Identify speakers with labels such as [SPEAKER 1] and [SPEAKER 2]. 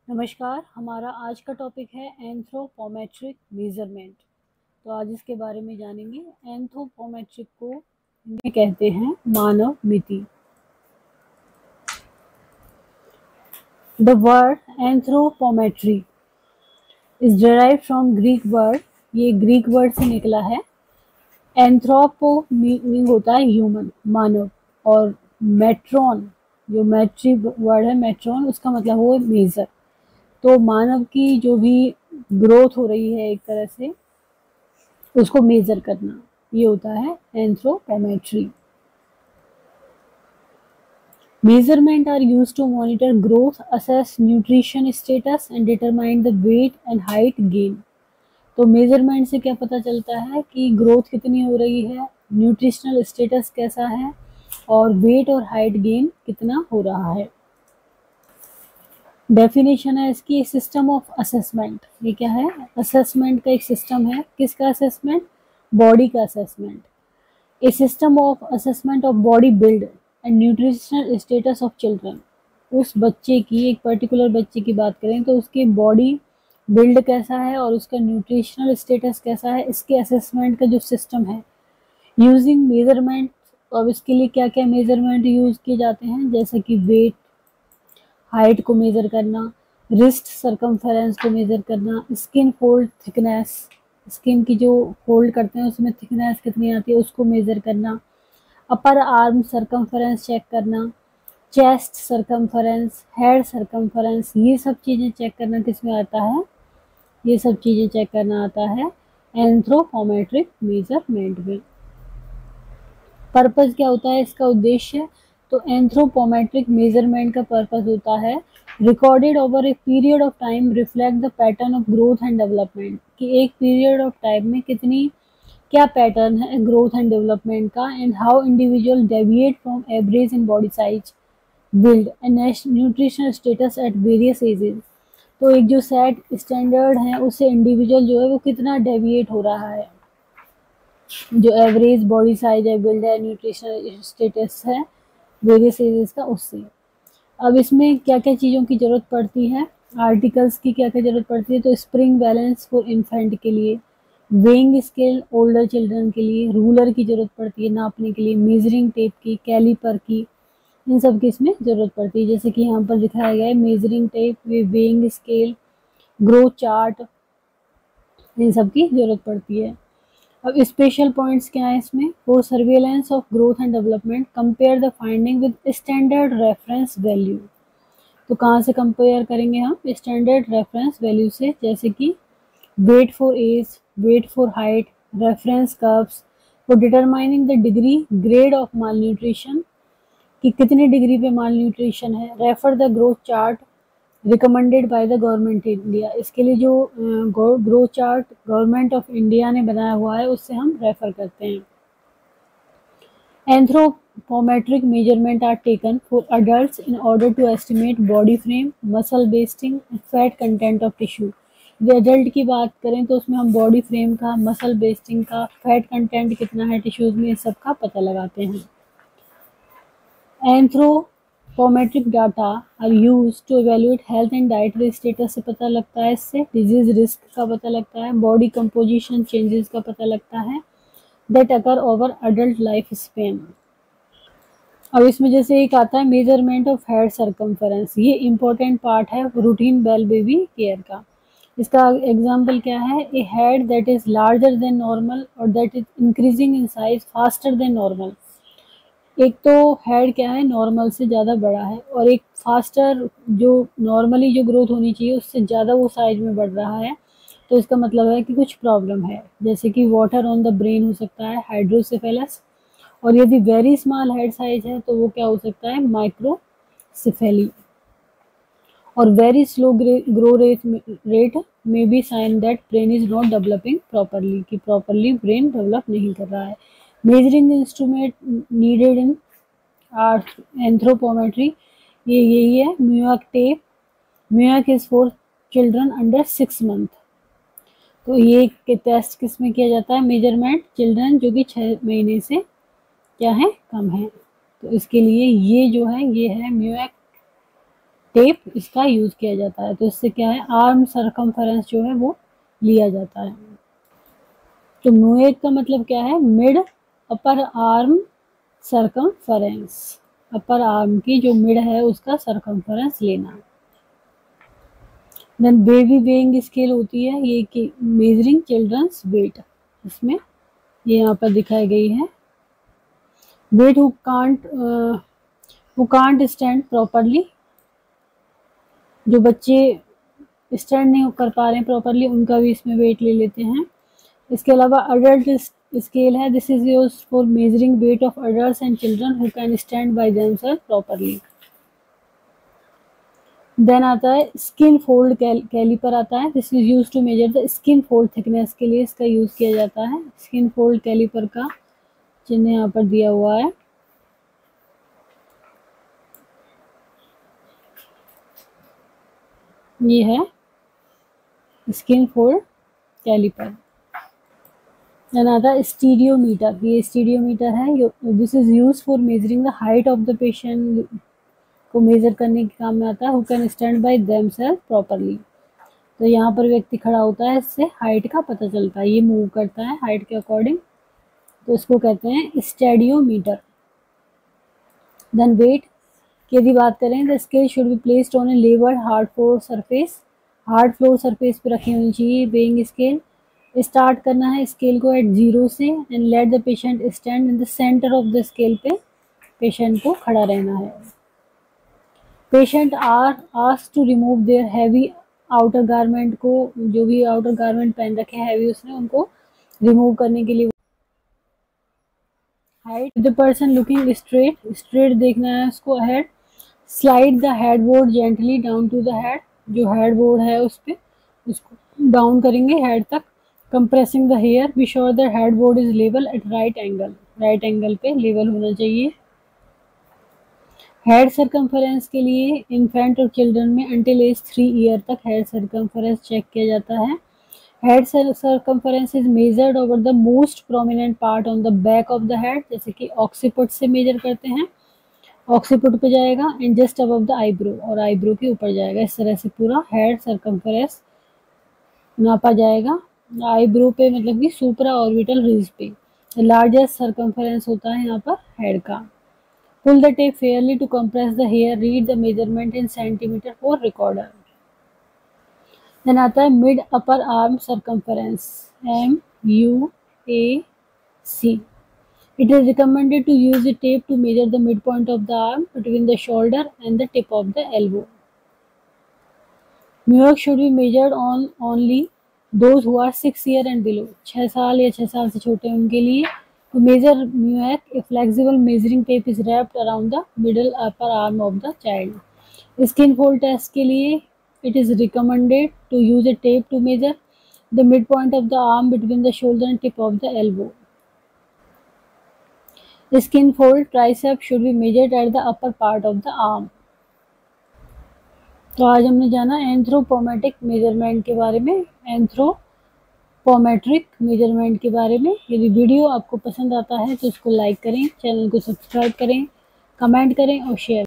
[SPEAKER 1] नमस्कार। हमारा आज का टॉपिक है एंथ्रोपोमेट्रिक मेजरमेंट। तो आज इसके बारे में जानेंगे। एंथ्रोपोमेट्रिक को हिंदी में कहते हैं मानव मिति। The word anthropometry is derived from Greek word. ये ग्रीक वर्ड से निकला है। एंथ्रोपो मीनिंग होता है ह्यूमन, मानव, और मेट्रॉन, जो मैट्री वर्ड है मेट्रॉन, उसका मतलब वो मेजर। तो मानव की जो भी ग्रोथ हो रही है एक तरह से उसको मेजर करना, ये होता है anthropometry. Measurement are used to monitor growth, assess nutrition status and determine the weight and height gain. तो मेजरमेंट से क्या पता चलता है कि ग्रोथ कितनी हो रही है, न्यूट्रिशनल स्टेटस कैसा है, और वेट और हाइट गेन कितना हो रहा है। डेफिनेशन है इसकी, सिस्टम ऑफ असेसमेंट। ये क्या है? असेसमेंट का एक सिस्टम है। किसका असेसमेंट? बॉडी का assessment. A system of assessment of body build and nutritional status of children. उस बच्चे की, एक पर्टिकुलर बच्चे की बात करें तो उसकी बॉडी बिल्ड कैसा है और उसका न्यूट्रिशनल स्टेटस कैसा है, इसके असेसमेंट का जो सिस्टम है यूजिंग मेजरमेंट। अब इसके लिए क्या क्या मेजरमेंट यूज किए जाते हैं, जैसे कि वेट, हाइट को मेजर करना, रिस्ट सरकमफेरेंस को मेजर करना, स्किन फोल्ड थिकनेस, स्किन की जो फोल्ड करते हैं उसमें थिकनेस कितनी आती है उसको मेजर करना, अपर आर्म सरकमफेरेंस चेक करना, चेस्ट सरकमफेरेंस, हेड सरकमफेरेंस, ये सब चीज़ें चेक करना किसमें आता है? ये सब चीज़ें चेक करना आता है एंथ्रोपोमेट्रिक मेजरमेंट में। पर्पस क्या होता है इसका? उद्देश्य। तो एंथ्रोपोमेट्रिक मेजरमेंट का पर्पस होता है recorded over a period of time reflect the pattern of growth and development, कि एक पीरियड ऑफ टाइम में कितनी क्या पैटर्न है ग्रोथ एंड डेवलपमेंट का, and how individual deviate from average in body size, build and nutritional status at various ages. तो एक जो सेट स्टैंडर्ड है उससे इंडिविजुअल जो है वो कितना डेविएट हो रहा है, जो एवरेज बॉडी साइज है, बिल्ड है, न्यूट्रिशनल स्टेटस है वेरियस एजेस का, उससे। अब इसमें क्या क्या चीज़ों की ज़रूरत पड़ती है, आर्टिकल्स की क्या क्या ज़रूरत पड़ती है? तो स्प्रिंग बैलेंस फॉर इन्फेंट के लिए, वेइंग स्केल ओल्डर चिल्ड्रन के लिए, रूलर की ज़रूरत पड़ती है नापने के लिए, मेजरिंग टेप की, कैलीपर की, इन सब की इसमें ज़रूरत पड़ती है। जैसे कि यहाँ पर दिखाया गया है measuring tape, weighing scale, growth chart, इन सब की ज़रूरत पड़ती है। अब स्पेशल पॉइंट्स क्या है इसमें? For surveillance of growth and development compare the finding with standard reference value. तो कहाँ से कंपेयर करेंगे हम? स्टैंडर्ड रेफरेंस वैल्यू से, जैसे कि weight for age, weight for height, reference curves for determining the degree grade of malnutrition, कि कितनी डिग्री पे माल न्यूट्रिशन है, refer the growth chart recommended by the government India. इसके लिए जो growth chart government of India ने बनाया हुआ है उससे हम रेफर करते हैं। Anthropometric measurement are taken for adults in order to estimate body frame, muscle wasting, fat content of tissue. यदि एडल्ट की बात करें तो उसमें हम बॉडी फ्रेम का, मसल बेस्टिंग का, फैट कंटेंट कितना है टिश्यूज में, सब का पता लगाते हैं। Anthropometric data are use to evaluate health and dietary status से पता लगता है, इससे डिजीज रिस्क का पता लगता है, बॉडी कंपोजिशन चेंजेस का पता लगता है that occur over adult life span. अब इसमें जैसे एक आता है मेजरमेंट ऑफ हेड सरकमफेरेंस, ये इंपॉर्टेंट पार्ट है रूटीन बेल बेबी केयर का। इसका एग्जांपल क्या है? A head that is larger than normal और that is increasing in size faster than normal. एक तो हेड क्या है, नॉर्मल से ज़्यादा बड़ा है, और एक फास्टर, जो नॉर्मली जो ग्रोथ होनी चाहिए उससे ज़्यादा वो साइज में बढ़ रहा है। तो इसका मतलब है कि कुछ प्रॉब्लम है, जैसे कि वाटर ऑन द ब्रेन हो सकता है, हाइड्रोसेफेलस, और यदि वेरी स्मॉल हेड साइज है तो वो क्या हो सकता है? माइक्रोसिफेली। और वेरी स्लो ग्रो रेट में be sign that brain is not developing properly, कि प्रॉपरली ब्रेन डेवलप नहीं कर रहा है। Measuring instrument needed in anthropometry, ये यही है MUAC tape. MUAC is for children under 6 month. तो ये टेस्ट किस में किया जाता है? मेजरमेंट चिल्ड्रन जो कि 6 महीने से क्या है, कम है। तो इसके लिए ये जो है ये है म्यूक टेप इसका यूज किया जाता है। तो इससे क्या है, आर्म सरकमफेरेंस जो है वो लिया जाता है। तो म्यूएक का मतलब क्या है, mid upper arm circumference, upper arm की जो मिड है उसका सरकमफेरेंस लेना। देन बेबी वेइंग स्केल होती है ये कि मेजरिंग चिल्ड्रंस वेट, इसमें ये यहाँ पर दिखाई गई है। Weight who can't stand properly, जो बच्चे स्टैंड नहीं कर पा रहे हैं प्रॉपरली उनका भी इसमें वेट ले लेते हैं। इसके अलावा अडल्ट स्केल है, this is used for measuring weight of adults and children who can stand by themself properly. Then आता है स्किन फोल्ड कैलिपर आता है, this is used to measure the skin fold thickness के लिए इसका use किया जाता है। स्किन फोल्ड कैलिपर का चिन्ह यहाँ पर दिया हुआ है। ये है स्किन फोल्ड कैलिपर। देन आता है स्टीरियोमीटर, ये स्टीरियोमीटर है, this is used for measuring the height of the patient को मेजर करने के काम में आता है। Who can stand by themself properly, तो यहाँ पर व्यक्ति खड़ा होता है, इससे हाइट का पता चलता है, ये मूव करता है हाइट के अकॉर्डिंग, तो इसको कहते हैं स्टेडियोमीटर। देन वेट की यदि बात करें, the scale should be placed on a levelled hard floor surface, hard floor surface पे रखी होनी चाहिए वेइंग स्केल। स्टार्ट करना है स्केल को एट 0 से and let the patient stand in the centre of the scale पे पेशेंट को खड़ा रहना है। Patient are asked to remove their heavy outer garment, को जो भी आउटर गारमेंट पहन रखे हैं हैवी उसने उनको रिमूव करने के लिए। Height, the person looking straight, straight देखना है उसको ahead. Slide the head board gently down to the head, जो हेड बोर्ड है उस पे उसको डाउन करेंगे हेड तक। Compressing the hair, be sure the head board is level at right angle, right angle पे लेवल होना चाहिए। हेड सरकमफेरेंस के लिए इन्फेंट और चिल्ड्रन में अंटिल एज 3 ईयर तक हेड सरकमफेरेंस चेक किया जाता है। Head circumference is measured over the most prominent part on the back of the head, जैसे कि ऑक्सीपुट से मेजर करते हैं, ऑक्सीपुट पे जाएगा and just above the eyebrow, और आईब्रो के ऊपर जाएगा। इस तरह से पूरा हेड सरकमफेरेंस नापा जाएगा। आईब्रो पे मतलब कि सुपरा ऑर्बिटल रिज पे लार्जेस्ट सरकमफेरेंस होता है यहाँ पर हेड का। Pull the tape fairly to compress the hair, read the measurement in centimetre for recorder. Then आता है mid upper arm circumference, MUAC। It is recommended to use a tape to measure the midpoint of the arm between the shoulder and the tip of the elbow. Muac should be measured on only those who are 6 years and below. 6 साल या 6 साल से छोटे उनके लिए। To measure Muac, a flexible measuring tape is wrapped around the middle upper arm of the child. Skin fold test के लिए it is recommended to use a tape to measure the midpoint of the arm between the shoulder and tip of the elbow. Skin fold tricep should be measured at the upper part of the arm. तो आज हमने जाना anthropometric measurement के बारे में, anthropometric measurement के बारे में। यदि वीडियो आपको पसंद आता है तो उसको लाइक करें, चैनल को सब्सक्राइब करें, कमेंट करें और शेयर